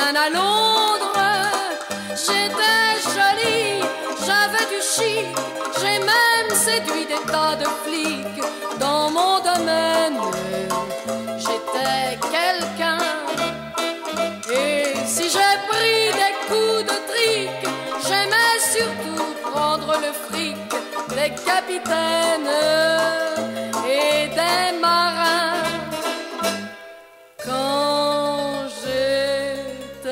bien à Londres. J'étais jolie, j'avais du chic, j'ai même séduit des tas de flics. Dans mon domaine, j'étais quelqu'un. Et si j'ai pris des coups de trique, j'aimais surtout prendre le fric des capitaines et des marins. Quand j'étais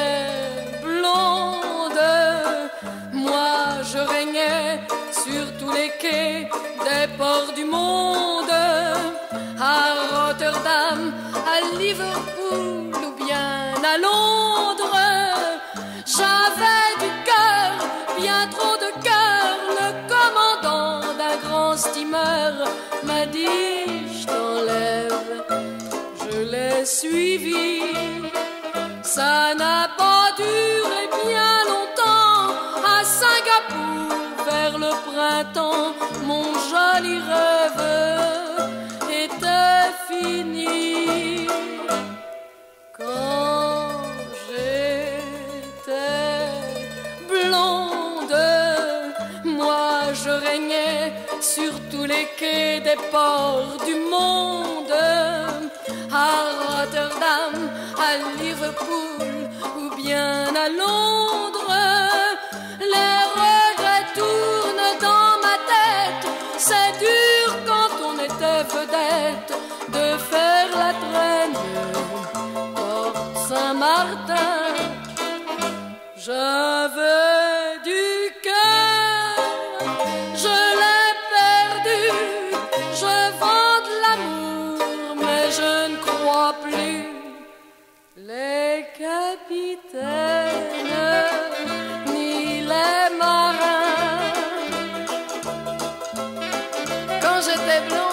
blonde, moi je régnais sur tous les quais des ports du monde, à Rotterdam, à Liverpool ou bien à Londres. J'avais du cœur, bien trop de cœur. Le commandant d'un grand steamer m'a dit je t'enlève. Je l'ai suivi, ça n'a pas duré bien longtemps. À Singapour, vers le printemps, mon joli rêve était fini. Quand j'étais blonde, moi je régnais sur tous les quais des ports du monde, à Rotterdam, à Liverpool ou bien à Londres. Les regrets tournent dans ma tête. C'est dur quand on était vedette de faire la traîne Porte Saint-Martin. J'avais du cœur, je l'ai perdu. Je vends de l'amour, mais je ne crois plus. Les capitaines ni les marins. Quand j'étais blonde,